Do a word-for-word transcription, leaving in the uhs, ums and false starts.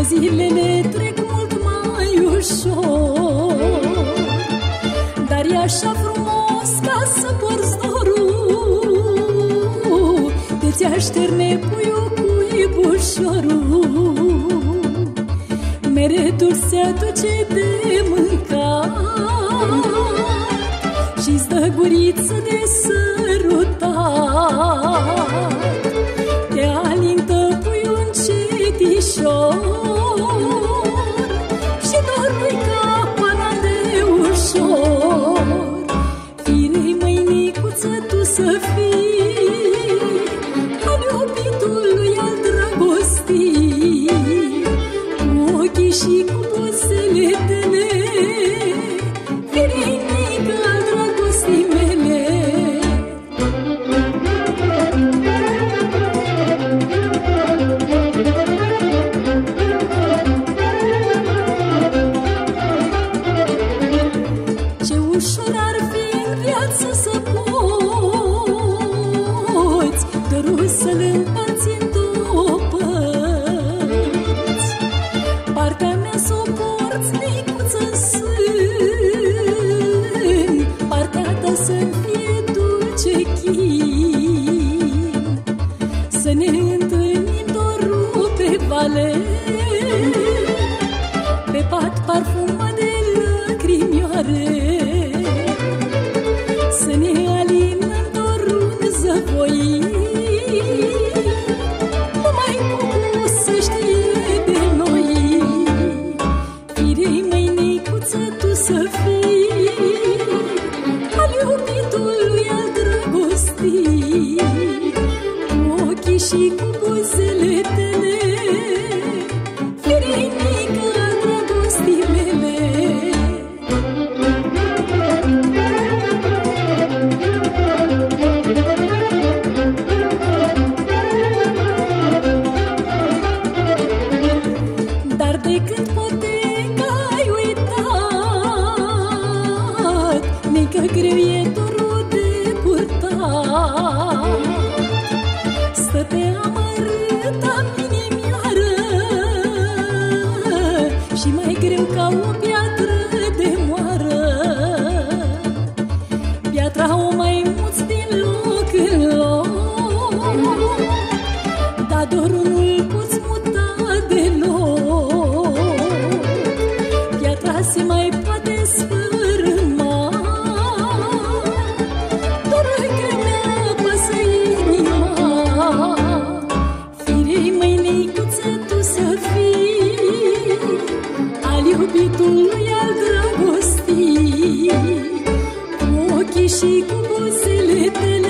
zilele trec mult mai ușor, dar e așa frumos ca să porți dorul, de ți-așterne puiul cu ibușorul. Meretul se aduce de mâncat și-ți dă guriță de sărutat. Te alintă puiul încetișor și dormi ca pana de ușor. Fire-i măinicuță tu să fii al iubitului, al dragostii, cu ochii și cu buzele tale, fire-i mică al dragostii mele. Ce ușor ar fi în viață să poți dorul să-l împarți în două părți. Partea mea s-o porți, micuță-n sân, partea ta să-mi fie dulce chin. Să ne întâlnim dorul pe vale, pe pat parfumat de lacrimioare. Să ne alinăm dorul în zăvoi, numai Cucu să știe de noi. Fire-i măinicuță tu să fii al iubitului, al dragostii, cu ochii și cu buzele tale, fire-i mică al dragostii mele. Dar de când poteca ai uitat, mică greu e dorul de purtat. Stă pe amărâta inimioară și mai greu ca o piatră de moară. Piatra o mai muți din loc în loc, dar dorul nu-l poți muta deloc. Piatra se mai poate sfârma, dorul că mi-apăsă inima. Fire-i măinicuță tu să fii al iubitului, al dragostii, cu ochii și cu buzele tale,